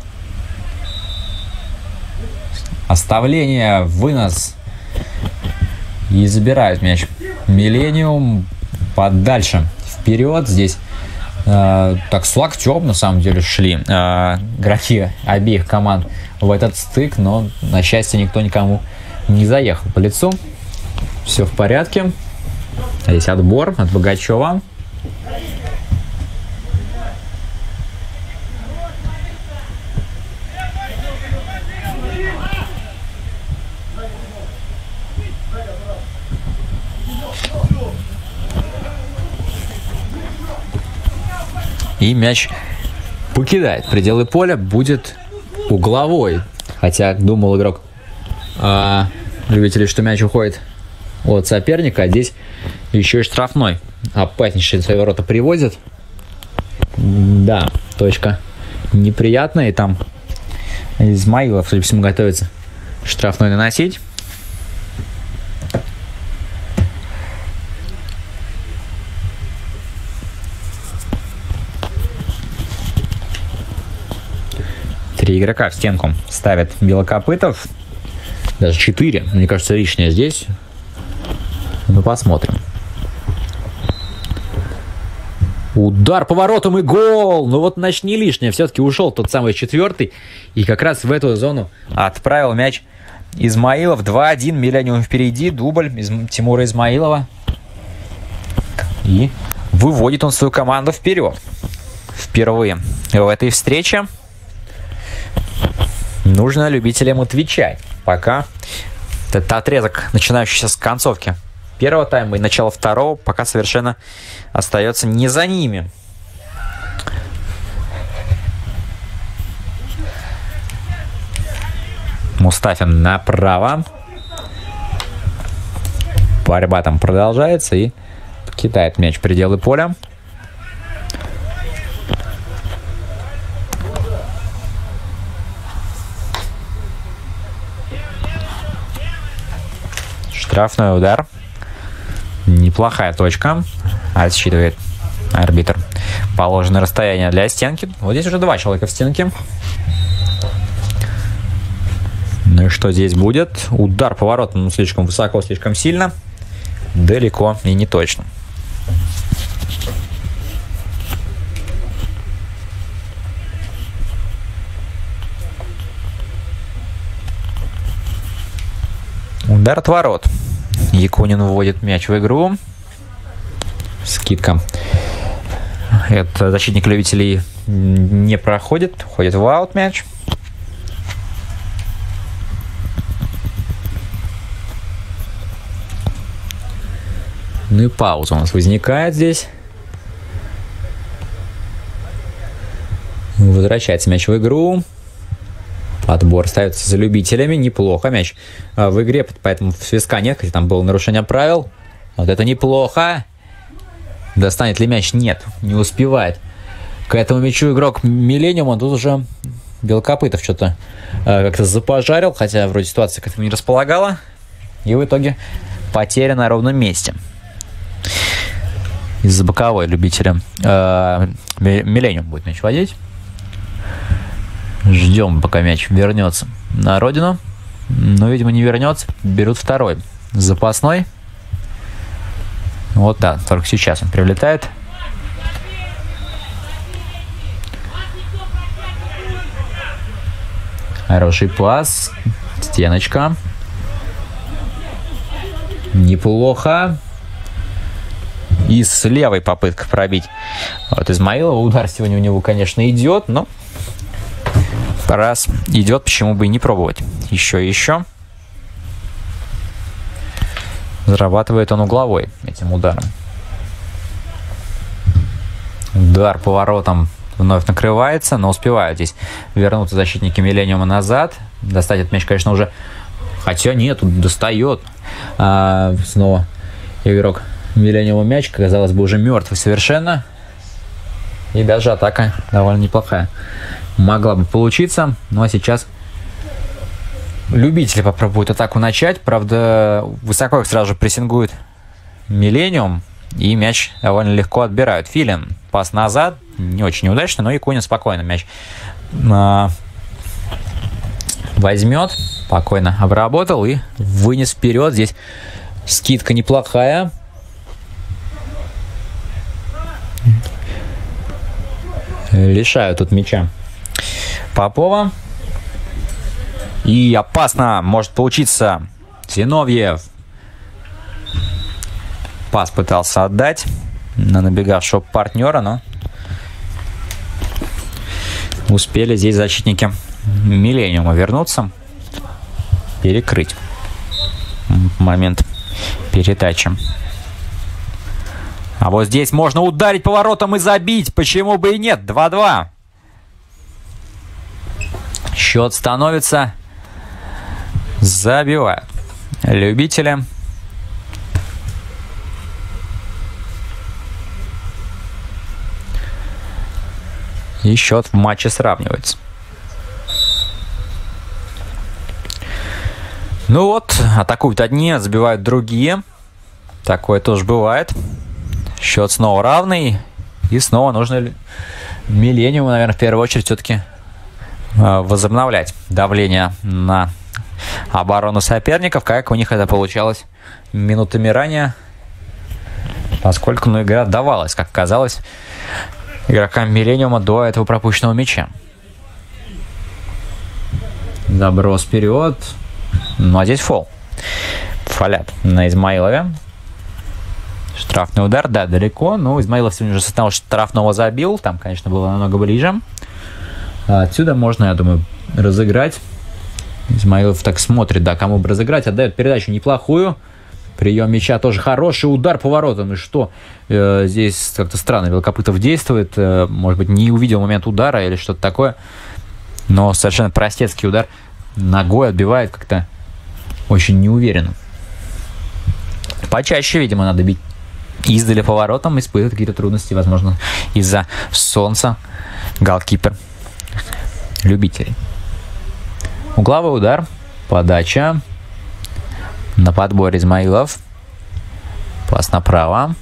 Оставление, вынос. И забирают мяч Миллениум подальше вперед. Здесь так с локтем на самом деле шли игроки обеих команд в этот стык, но на счастье никто никому не заехал по лицу. Все в порядке. Здесь отбор от Богачева. И мяч покидает пределы поля, будет угловой. Хотя думал игрок любителей, что мяч уходит от соперника, а здесь еще и штрафной. Опаснейший свои ворота привозит. Да, точка неприятная. И там Измаилов, судя по всему, готовится штрафной наносить. Три игрока в стенку ставят Белокопытов. Даже 4. Мне кажется, лишнее здесь. Ну, посмотрим. Удар поворотом и гол! Ну вот, значит, не лишнее. Все-таки ушел тот самый 4-й. И как раз в эту зону отправил мяч Измаилов. 2-1. Миллениум впереди. Дубль из Тимура Измаилова. И выводит он свою команду вперед. Впервые в этой встрече. Нужно любителям отвечать. Пока этот отрезок, начинающийся с концовки первого тайма и начала второго, пока совершенно остается не за ними. Мустафин направо. Борьба там продолжается и покидает мяч в пределы поля. Штрафной удар. Неплохая точка. Отсчитывает арбитр положенное расстояние для стенки. Вот здесь уже 2 человека в стенке. Ну и что здесь будет? Удар поворотом, слишком высоко, слишком сильно. Далеко и не точно. Удар от ворот. Якунин вводит мяч в игру. Скидка. Это защитник любителей не проходит. Уходит в аут мяч. Ну и пауза у нас возникает здесь. Возвращается мяч в игру. Отбор ставится за любителями. Неплохо мяч в игре, поэтому свистка нет, хотя там было нарушение правил. Вот это неплохо. Достанет ли мяч? Нет, не успевает. К этому мячу игрок Миллениума тут уже Белокопытов что-то как-то запожарил, хотя вроде ситуация к этому не располагала. И в итоге потеря на ровном месте. Из-за боковой любителя Миллениум будет мяч водить. Ждем, пока мяч вернется на родину. Но, видимо, не вернется. Берут второй. Запасной. Вот так. Только сейчас он прилетает. Хороший пас. Стеночка. Неплохо. И с левой попытка пробить. Вот Измаилова. Удар сегодня у него, конечно, идет, но раз идет, почему бы и не пробовать. Еще и еще. Зарабатывает он угловой этим ударом. Удар поворотом вновь накрывается, но успевают здесь вернуться защитники Миллениума назад. Достать этот мяч, конечно, уже... Хотя нет, достает. Снова игрок Миллениума мяч, казалось бы, уже мертвый совершенно. И даже атака довольно неплохая могла бы получиться. Ну а сейчас любители попробуют атаку начать. Правда, высоко их сразу же прессингует Миллениум. И мяч довольно легко отбирают. Филин пас назад. Не очень неудачно, но и Кунин спокойно мяч возьмет. Спокойно обработал и вынес вперед. Здесь скидка неплохая. Лишают тут мяча Попова. И опасно может получиться. Зиновьев. Пас пытался отдать на набегавшего партнера, но успели здесь защитники Миллениума вернуться, перекрыть момент передачи. А вот здесь можно ударить поворотом и забить. Почему бы и нет? 2-2. Счет становится. Забивают любители. И счет в матче сравнивается. Ну вот, атакуют одни, забивают другие. Такое тоже бывает. Счет снова равный. И снова нужно Миллениуму, наверное, в первую очередь все-таки возобновлять давление на оборону соперников, как у них это получалось минутами ранее. Поскольку игра давалась, как казалось, игрокам Миллениума до этого пропущенного мяча. Заброс вперед. Ну а здесь фол. Фолят на Измаилове. Штрафный удар, да, далеко. Но Измаилов сегодня уже с одного штрафного забил. Там, конечно, было намного ближе. Отсюда можно, я думаю, разыграть. Измаилов так смотрит, да, кому бы разыграть. Отдает передачу неплохую. Прием мяча тоже хороший. Удар поворотом. И что? Здесь как-то странно. Белокопытов действует. Может быть, не увидел момент удара или что-то такое. Но совершенно простецкий удар. Ногой отбивает как-то очень неуверенно. Почаще, видимо, надо бить издали поворотом. Испытывает какие-то трудности, возможно, из-за солнца. Голкипер любителей. Угловой удар. Подача. На подборе Измаилов. Пас направо.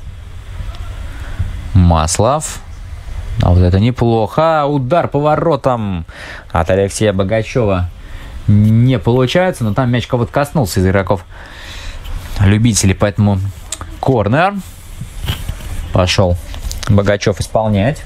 Маслов. А вот это неплохо. Удар поворотом от Алексея Богачева не получается. Но там мяч кого-то коснулся из игроков любителей. Поэтому корнер. Пошел Богачев исполнять.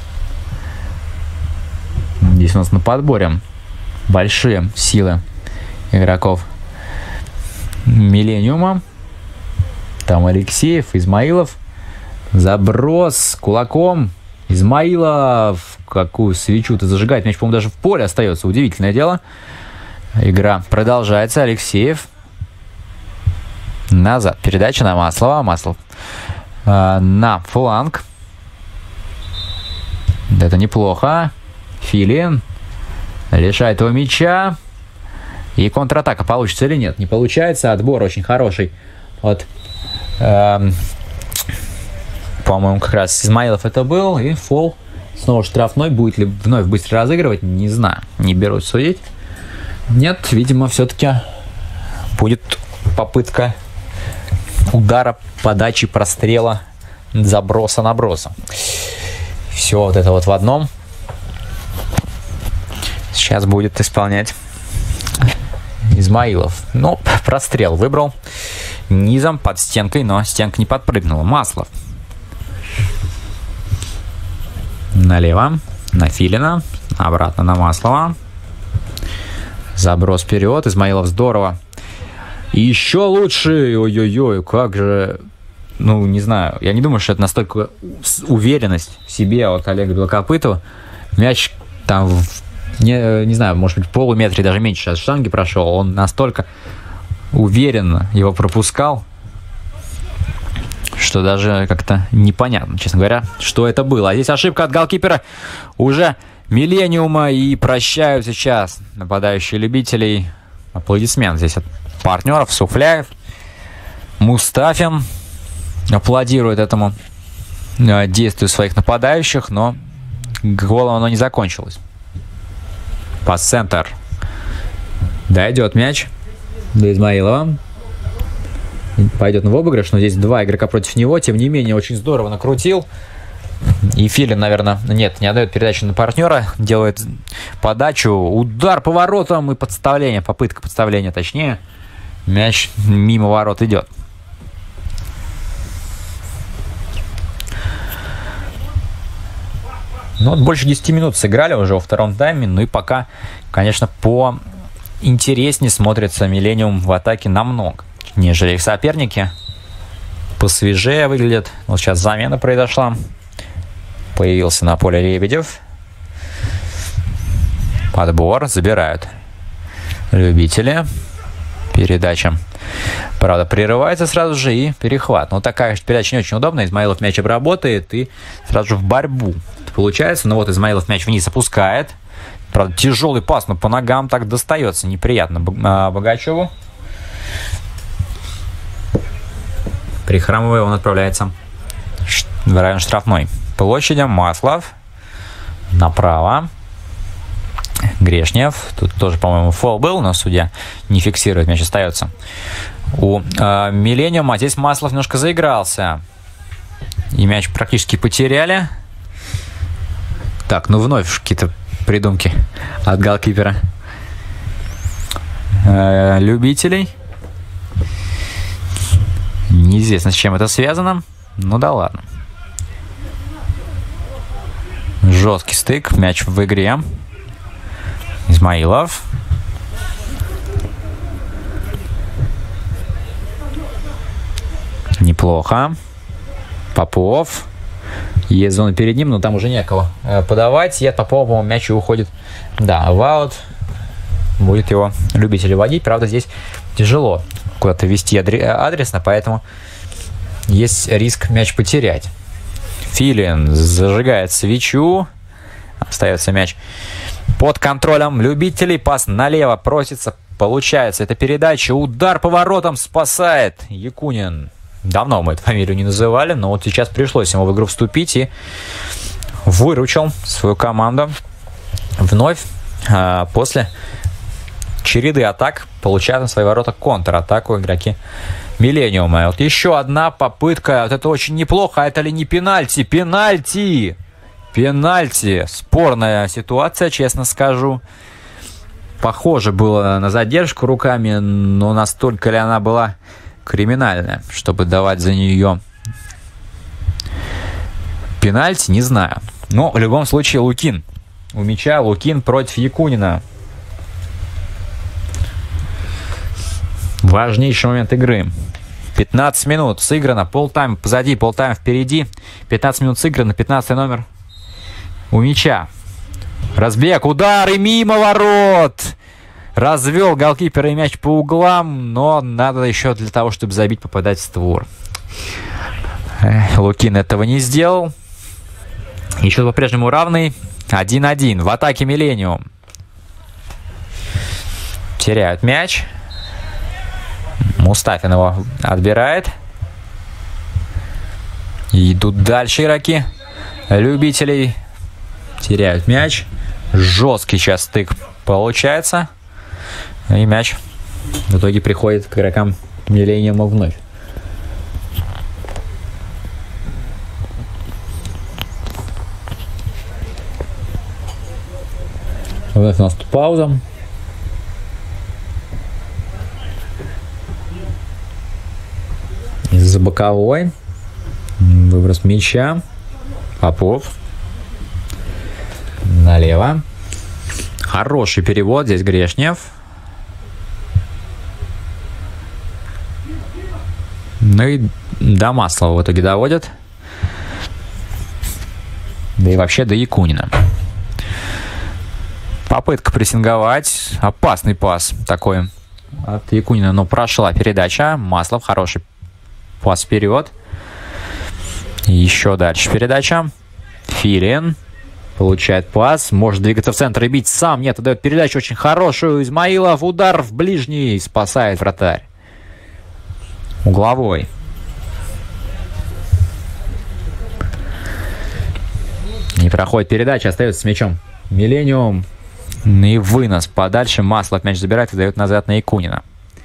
Здесь у нас на подборе большие силы игроков Миллениума. Там Алексеев, Измаилов. Заброс кулаком. Измаилов. Какую свечу-то зажигает. Мяч, по-моему, даже в поле остается. Удивительное дело. Игра продолжается. Алексеев. Назад. Передача на Маслова. Маслов на фланг. Это неплохо. Филин. Лишает его мяча. И контратака получится или нет? Не получается. Отбор очень хороший от... по-моему, как раз Измаилов это был. И фол Снова штрафной. Будет ли вновь быстро разыгрывать? Не знаю. Не берусь судить. Нет, видимо, все-таки будет попытка удара, подачи, прострела, заброса, наброса. Все вот это вот в одном. Сейчас будет исполнять Измаилов. Ну, прострел выбрал низом под стенкой, но стенка не подпрыгнула. Маслов. Налево. На Филина. Обратно на Маслова. Заброс вперед. Измаилов здорово. И еще лучше. Ой-ой-ой, как же... Ну, не знаю. Я не думаю, что это настолько уверенность в себе от Олега Белокопытова. Мяч там, не знаю, может быть, в полуметре, даже меньше от штанги прошел. Он настолько уверенно его пропускал, что даже как-то непонятно, честно говоря, что это было. А здесь ошибка от голкипера уже Миллениума. И прощают сейчас нападающие любителей. Аплодисмент здесь от партнеров. Суфляев, Мустафин аплодирует этому действию своих нападающих, но голом оно не закончилось. Пас-центр. Дойдет мяч до Измаилова. Пойдет в обыгрыш, но здесь два игрока против него. Тем не менее, очень здорово накрутил. И Филин, наверное, нет, не отдает передачу на партнера. Делает подачу. Удар по воротам и подставление. Попытка подставления, точнее. Мяч мимо ворот идет. Ну, вот больше 10 минут сыграли уже во втором тайме. Ну и пока, конечно, поинтереснее смотрится Миллениум в атаке намного, нежели их соперники. Посвежее выглядит. Вот сейчас замена произошла. Появился на поле Лебедев. Подбор. Забирают любители. Передача, правда, прерывается сразу же и перехват. Но такая передача не очень удобная. Измаилов мяч обработает и сразу же в борьбу получается. Но вот Измаилов мяч вниз опускает. Правда, тяжелый пас, но по ногам так достается. Неприятно Богачеву. Прихрамывая, он отправляется в район штрафной площади. Маслов направо. Грешнев. Тут тоже, по-моему, фол был, но судья не фиксирует. Мяч остается у Миллениума. Здесь Маслов немножко заигрался. И мяч практически потеряли. Так, ну вновь какие-то придумки от голкипера любителей. Неизвестно, с чем это связано. Ну да ладно. Жесткий стык. Мяч в игре. Измаилов. Неплохо. Попов. Есть зона перед ним, но там уже некого подавать. И от Попова, по-моему, мяч уходит. Да, в аут. Будет его любители водить. Правда, здесь тяжело куда-то вести адресно, поэтому есть риск мяч потерять. Филин зажигает свечу. Остается мяч под контролем любителей. Пас налево просится. Получается эта передача. Удар по воротам спасает Якунин. Давно мы эту фамилию не называли, но вот сейчас пришлось ему в игру вступить и выручил свою команду. Вновь после череды атак получают на свои ворота контратаку игроки Миллениума. Вот еще одна попытка. Вот это очень неплохо. А это ли не пенальти? Пенальти! Пенальти. Спорная ситуация, честно скажу. Похоже было на задержку руками, но настолько ли она была криминальная, чтобы давать за нее пенальти, не знаю. Но в любом случае Лукин. У мяча Лукин против Якунина. Важнейший момент игры. 15 минут сыграно. Полтайм позади, полтайм впереди. 15 минут сыграно. 15 номер у мяча. Разбег, удар и мимо ворот. Развел голкипер и мяч по углам, но надо еще для того, чтобы забить, попадать в створ. Лукин этого не сделал. И счет по-прежнему равный. 1-1. В атаке Миллениум. Теряют мяч. Мустафин его отбирает. Идут дальше игроки любителей теряют мяч. Жесткий сейчас стык получается. И мяч в итоге приходит к игрокам Миллениума вновь. Вновь у нас тут пауза. Из-за боковой. Выброс мяча. Попов. Налево. Хороший перевод. Здесь Грешнев. Ну и до Маслова в итоге доводят. Да и вообще до Якунина. Попытка прессинговать. Опасный пас такой от Якунина. Но прошла передача. Маслов. Хороший пас вперед. Еще дальше передача. Филин. Получает пас. Может двигаться в центр и бить сам. Нет, отдает передачу очень хорошую. Измаилов. Удар в ближний. Спасает вратарь. Угловой. Не проходит передача. Остается с мячом Миллениум. И вынос подальше. Маслов мяч забирает и дает назад на Якунина.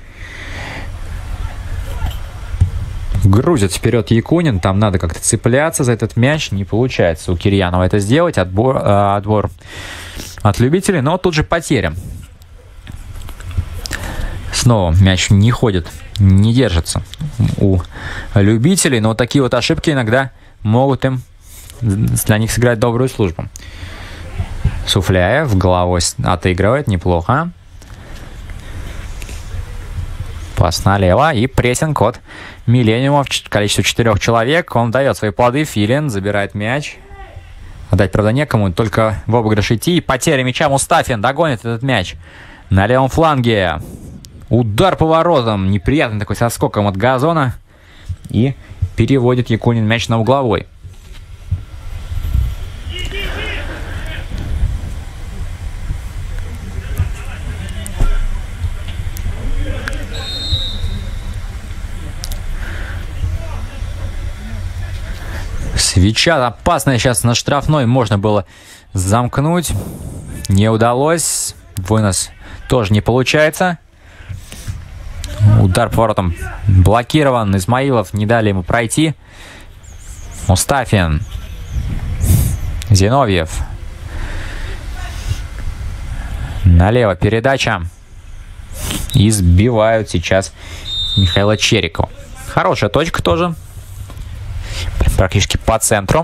Грузит вперед Якунин. Там надо как-то цепляться за этот мяч. Не получается у Кирьянова это сделать. Отбор от любителей. Но тут же потеря. Снова мяч не ходит, не держится у любителей. Но вот такие вот ошибки иногда могут им для них сыграть добрую службу. Суфляев головой отыгрывает неплохо. Пас налево и прессинг от Миллениума в количестве 4 человек. Он дает свои плоды. Филин забирает мяч. Отдать, правда, некому. Только в обыгрыш идти. И потеря мяча. Мустафин догонит этот мяч на левом фланге. Удар поворотом. Неприятный такой со скоком от газона. И переводит Якунин мяч на угловой. Свеча опасная сейчас на штрафной. Можно было замкнуть. Не удалось. Вынос тоже не получается. Удар поворотом блокирован. Измаилов не дали ему пройти. Мустафин. Зиновьев. Налево передача. И сбивают сейчас Михаила Черикова. Хорошая точка тоже. Практически по центру.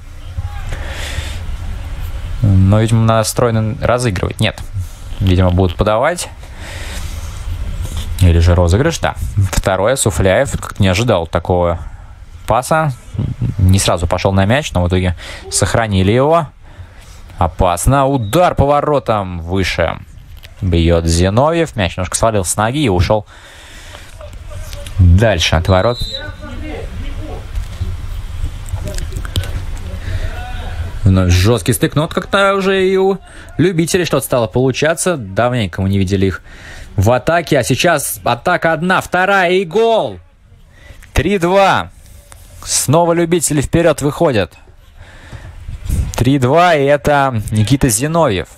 Но, видимо, настроены разыгрывать. Нет. Видимо, будут подавать. Или же розыгрыш. Да. Второе. Суфляев. Как не ожидал такого паса. Не сразу пошел на мяч, но в итоге сохранили его. Опасно. Удар поворотом выше. Бьет Зиновьев. Мяч немножко свалился с ноги и ушел дальше от ворот. Вновь жесткий стык. Но вот как-то уже и у любителей что-то стало получаться. Давненько мы не видели их в атаке. А сейчас атака одна, вторая и гол. 3-2. Снова любители вперед выходят. 3-2, и это Никита Зиновьев.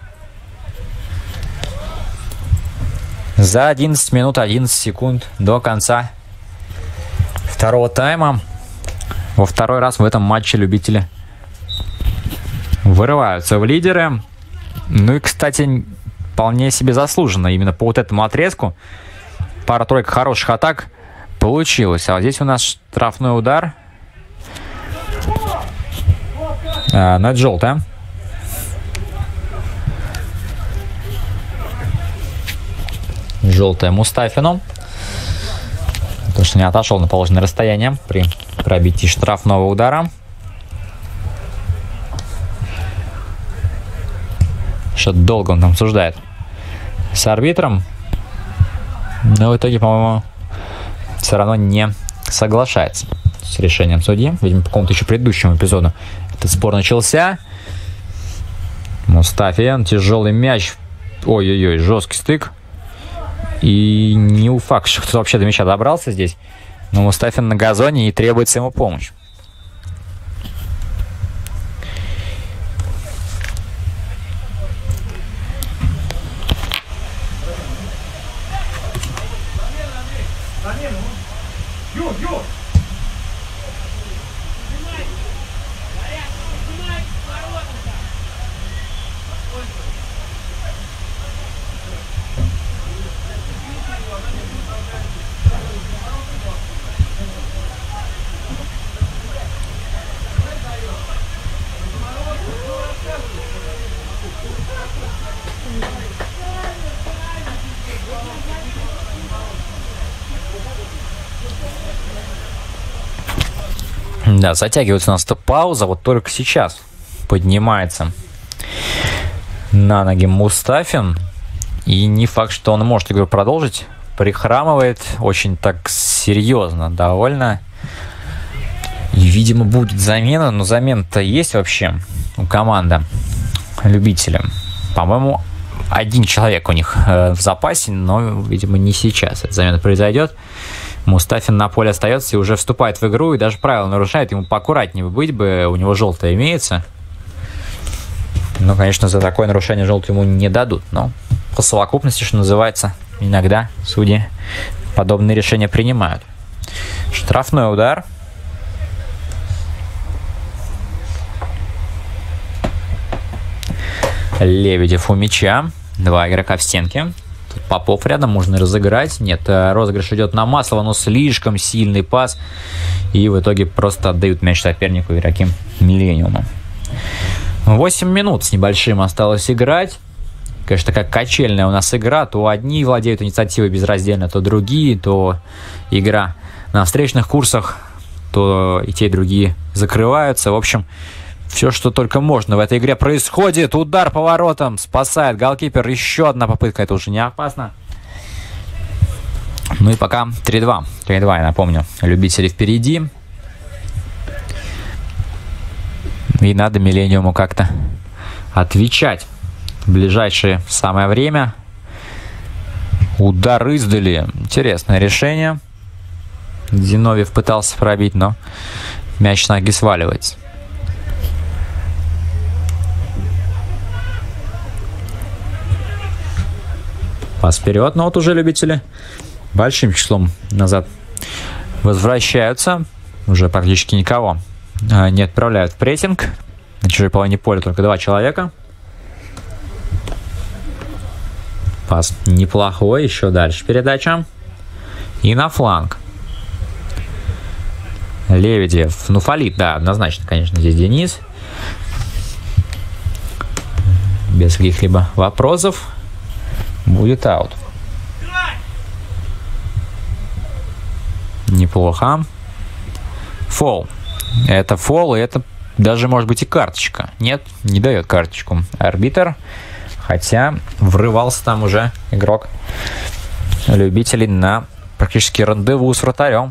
За 11 минут 11 секунд до конца второго тайма. Во второй раз в этом матче любители вырываются в лидеры. Ну и, кстати, вполне себе заслуженно. Именно по вот этому отрезку пара-тройка хороших атак получилось. А вот здесь у нас штрафной удар. Но это желтая. Желтая Мустафину. Потому что не отошел на положенное расстояние при пробитии штрафного удара. Что-то долго он там обсуждает с арбитром. Но в итоге, по-моему, все равно не соглашается с решением судьи. Видимо, по какому-то еще предыдущему эпизоду этот спор начался. Мустафин, тяжелый мяч. Ой-ой-ой, жесткий стык. И не факт, что кто вообще до мяча добрался здесь. Но Мустафин на газоне, и требуется ему помощь. Да, затягивается у нас эта пауза. Вот только сейчас поднимается на ноги Мустафин. И не факт, что он может игру продолжить. Прихрамывает очень так серьезно довольно. И, видимо, будет замена. Но замена-то есть вообще у команды любителей. По-моему, один человек у них в запасе, но, видимо, не сейчас эта замена произойдет. Мустафин на поле остается и уже вступает в игру, и даже правила нарушает. Ему поаккуратнее быть бы, у него желтое имеется. Но, конечно, за такое нарушение желтое ему не дадут. Но по совокупности, что называется, иногда судьи подобные решения принимают. Штрафной удар. Лебедев у мяча. Два игрока в стенке. Тут Попов рядом, можно разыграть. Нет, розыгрыш идет на Маслова, но слишком сильный пас. И в итоге просто отдают мяч сопернику игроки Миллениума. 8 минут с небольшим осталось играть. Конечно, такая качельная у нас игра. То одни владеют инициативой безраздельно, то другие. То игра на встречных курсах, то и те, и другие закрываются. В общем, все, что только можно в этой игре происходит. Удар по воротам. Спасает голкипер. Еще одна попытка. Это уже не опасно. Ну и пока 3-2. 3-2, я напомню. Любители впереди. И надо Миллениуму как-то отвечать в ближайшее самое время. Удар издали. Интересное решение. Зиновьев пытался пробить, но мяч с ноги сваливается. Пас вперед, но вот уже любители большим числом назад возвращаются. Уже практически никого не отправляют в прессинг. На чужой половине поля только 2 человека. Пас неплохой. Еще дальше передача. И на фланг. Лебедев. Ну, фалит, да, однозначно, конечно, здесь Денис. Без каких-либо вопросов. Будет аут. Неплохо. Фол. Это фол, и это даже может быть и карточка. Нет, не дает карточку арбитр. Хотя врывался там уже игрок любителей на практически рандеву с вратарем.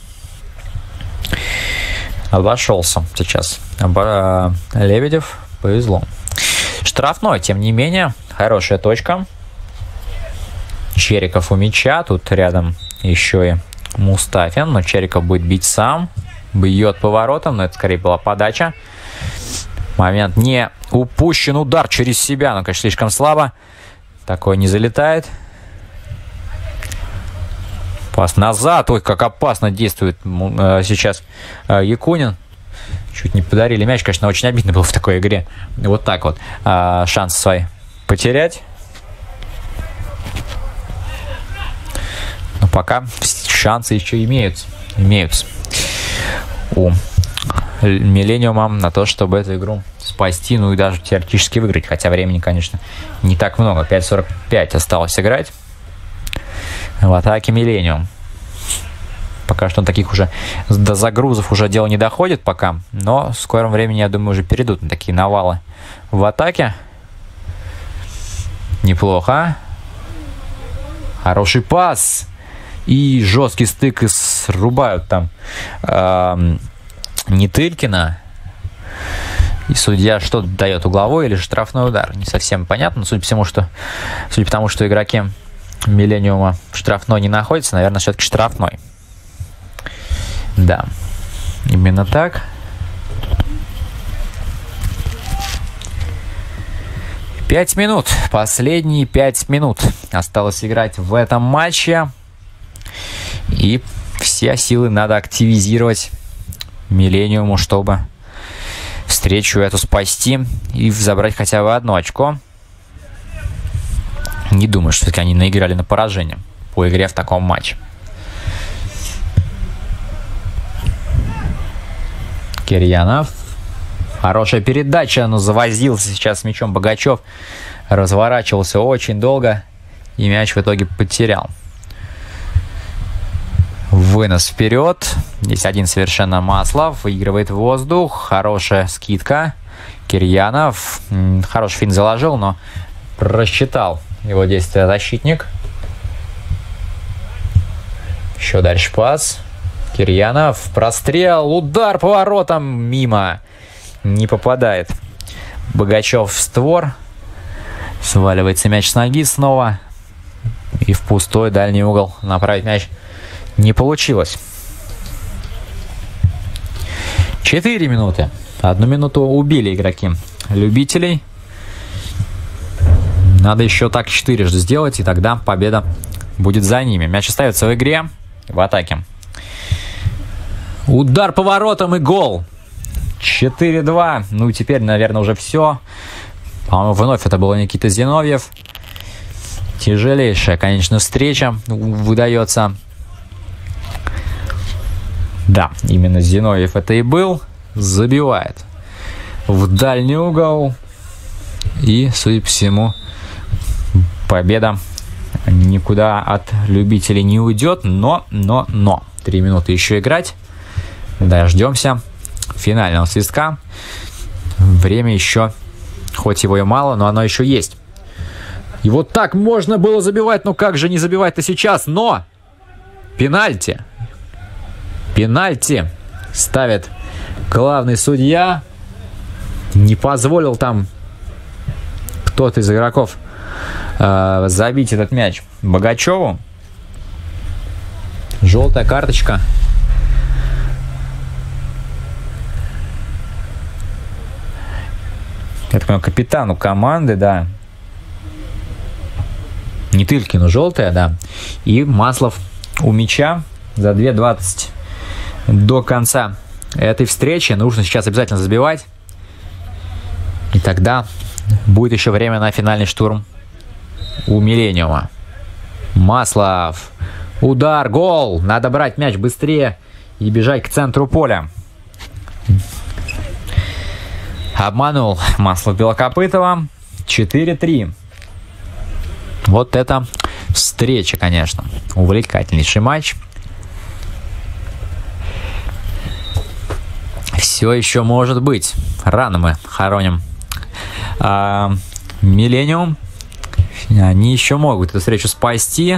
Обошелся сейчас Лебедев. Повезло. Штрафной, тем не менее. Хорошая точка. Чериков у мяча. Тут рядом еще и Мустафин. Но Чериков будет бить сам. Бьет по воротам. Но это скорее была подача. Момент не упущен. Удар через себя. Но, конечно, слишком слабо. Такой не залетает. Пас назад. Ой, как опасно действует сейчас Якунин. Чуть не подарили мяч. Конечно, очень обидно было в такой игре. Вот так вот шансы свои потерять. Но пока шансы еще имеются у Миллениума на то, чтобы эту игру спасти, ну и даже теоретически выиграть. Хотя времени, конечно, не так много. 5:45 осталось играть в атаке Миллениум. Пока что таких уже до загрузов уже дело не доходит пока. Но в скором времени, я думаю, уже перейдут на такие навалы в атаке. Неплохо. Хороший пас. И жесткий стык, и срубают там Нетылькина. И судья что дает, угловой или штрафной удар? Не совсем понятно. Судя по тому, что игроки Миллениума штрафной не находятся, наверное, все-таки штрафной. Да, именно так. Пять минут. Последние 5 минут осталось играть в этом матче. И все силы надо активизировать Миллениуму, чтобы встречу эту спасти и забрать хотя бы одно очко. Не думаю, что все-таки они наиграли на поражение по игре в таком матче. Кирьянов. Хорошая передача, но завозился сейчас с мячом Богачев. Разворачивался очень долго и мяч в итоге потерял. Вынос вперед. Здесь один совершенно Маслов. Выигрывает воздух. Хорошая скидка. Кирьянов. Хороший финт заложил, но просчитал его действия защитник. Еще дальше пас. Кирьянов. Прострел. Удар по воротам. Мимо. Не попадает. Богачев в створ. Сваливается мяч с ноги снова. И в пустой дальний угол направить мяч не получилось. 4 минуты. 1 минуту убили игроки любителей. Надо еще так 4 сделать, и тогда победа будет за ними. Мяч остается в игре, в атаке. Удар по воротам и гол. 4-2. Ну, теперь, наверное, уже все. По-моему, вновь это был Никита Зиновьев. Тяжелейшая, конечно, встреча выдается. Да, именно Зиновьев это и был. Забивает в дальний угол. И, судя по всему, победа никуда от любителей не уйдет. Но. 3 минуты еще играть. Дождемся финального свистка. Время еще, хоть его и мало, но оно еще есть. И вот так можно было забивать. Ну как же не забивать-то сейчас? Но пенальти. Пенальти ставит главный судья. Не позволил там кто-то из игроков забить этот мяч Богачеву. Желтая карточка. Я так понимаю, капитану команды, да. Не Тылькину, желтая, да. И Маслов у мяча за 2:20 до конца этой встречи. Нужно сейчас обязательно забивать. И тогда будет еще время на финальный штурм у Миллениума. Маслов. Удар, гол. Надо брать мяч быстрее и бежать к центру поля. Обманул Маслов Белокопытова. 4-3. Вот это встреча, конечно. Увлекательнейший матч. Все еще может быть. Рано мы хороним Миллениум. Они еще могут эту встречу спасти.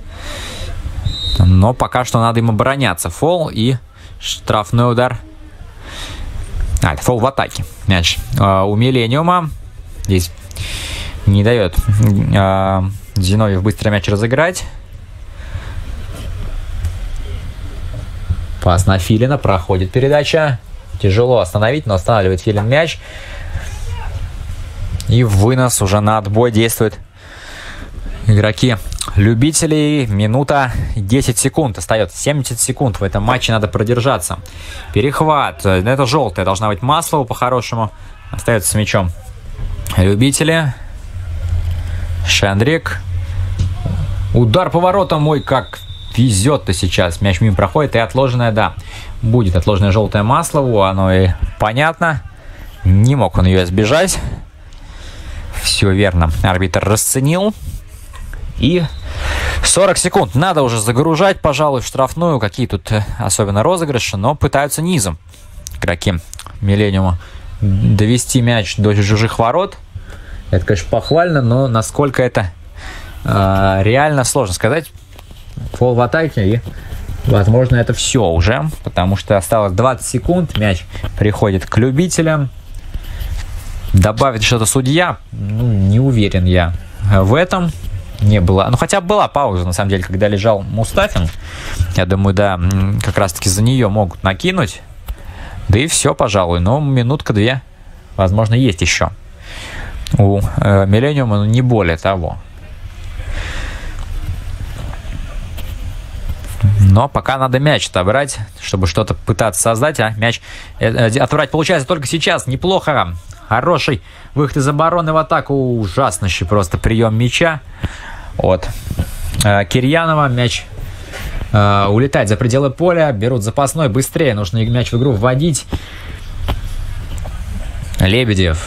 Но пока что надо им обороняться. Фол и штрафной удар. Фол в атаке. Мяч у Миллениума. Здесь не дает Зиновьев быстро мяч разыграть. Пас на Филина. Проходит передача. Тяжело остановить, но останавливает Филин мяч. И вынос уже на отбой действует игроки любителей. Минута 10 секунд остается. 70 секунд в этом матче надо продержаться. Перехват. Это желтая должна быть Маслову по-хорошему. Остается с мячом любители. Шендрик. Удар по воротам. Ой, как везет-то сейчас. Мяч мимо проходит. И отложенная, да. Будет отложенная желтая Маслову. Оно и понятно. Не мог он ее избежать. Все верно. Арбитр расценил. И 40 секунд. Надо уже загружать, пожалуй, в штрафную. Какие тут особенно розыгрыши. Но пытаются низом игроки Миллениума довести мяч до чужих ворот. Это, конечно, похвально, но насколько это реально сложно сказать. Фол в атаке, и, возможно, это все уже, потому что осталось 20 секунд. Мяч приходит к любителям. Добавит что-то судья? Ну, не уверен я в этом. Не было. Ну, хотя была пауза, на самом деле, когда лежал Мустафин. Я думаю, да, как раз-таки за нее могут накинуть. Да и все, пожалуй. Но минутка-две, возможно, есть еще. У Миллениума, но не более того. Но пока надо мяч отобрать, чтобы что-то пытаться создать, а мяч отобрать получается только сейчас. Неплохо. Хороший выход из обороны в атаку. Ужаснейший просто прием мяча от Кирьянова. Мяч улетает за пределы поля. Берут запасной быстрее. Нужно мяч в игру вводить. Лебедев.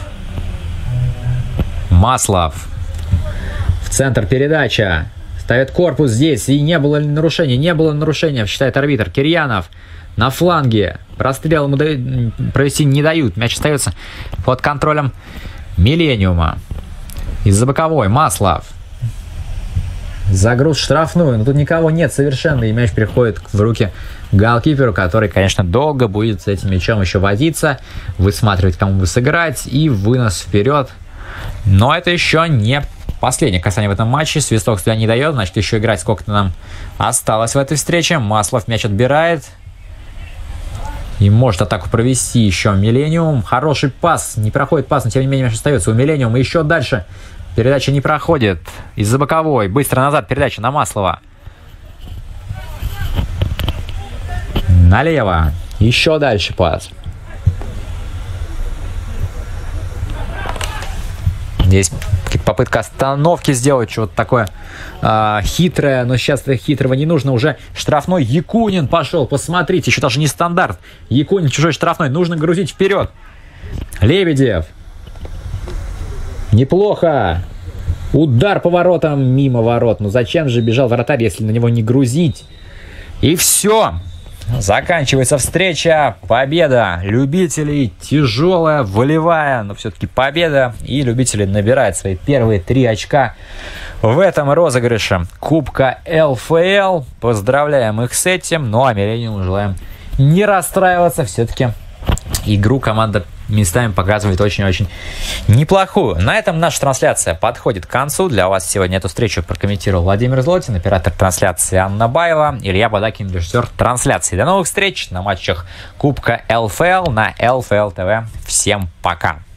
Маслов. В центр передача. Ставит корпус здесь. И не было нарушения. Не было нарушения, считает арбитр. Кирьянов на фланге. Прострел ему провести не дают. Мяч остается под контролем Миллениума. Из-за боковой. Маслов. Загруз штрафную. Но тут никого нет совершенно. И мяч переходит в руки голкиперу, который, конечно, долго будет с этим мячом еще возиться. Высматривать, кому бы сыграть. И вынос вперед. Но это еще не последнее касание в этом матче. Свисток сюда не дает. Значит, еще играть сколько-то нам осталось в этой встрече. Маслов мяч отбирает. И может атаку провести еще Миллениум. Хороший пас. Не проходит пас, но тем не менее мяч остается у Миллениума. Еще дальше. Передача не проходит. Из-за боковой. Быстро назад передача на Маслова. Налево. Еще дальше пас. Здесь попытка остановки сделать, что-то такое хитрое, но сейчас хитрого не нужно. Уже штрафной Якунин пошел, посмотрите, еще даже не стандарт. Якунин чужой штрафной, нужно грузить вперед. Лебедев. Неплохо. Удар по воротам, мимо ворот. Ну зачем же бежал вратарь, если на него не грузить? И все. Заканчивается встреча. Победа любителей. Тяжелая, волевая, но все-таки победа. И любители набирают свои первые 3 очка в этом розыгрыше Кубка ЛФЛ. Поздравляем их с этим. Ну а Миллениуму желаем не расстраиваться. Все-таки игру команда местами показывает очень-очень неплохую. На этом наша трансляция подходит к концу. Для вас сегодня эту встречу прокомментировал Владимир Злотин, оператор трансляции Анна Баева, Илья Бадакин, режиссер трансляции. До новых встреч на матчах Кубка ЛФЛ на ЛФЛ ТВ. Всем пока!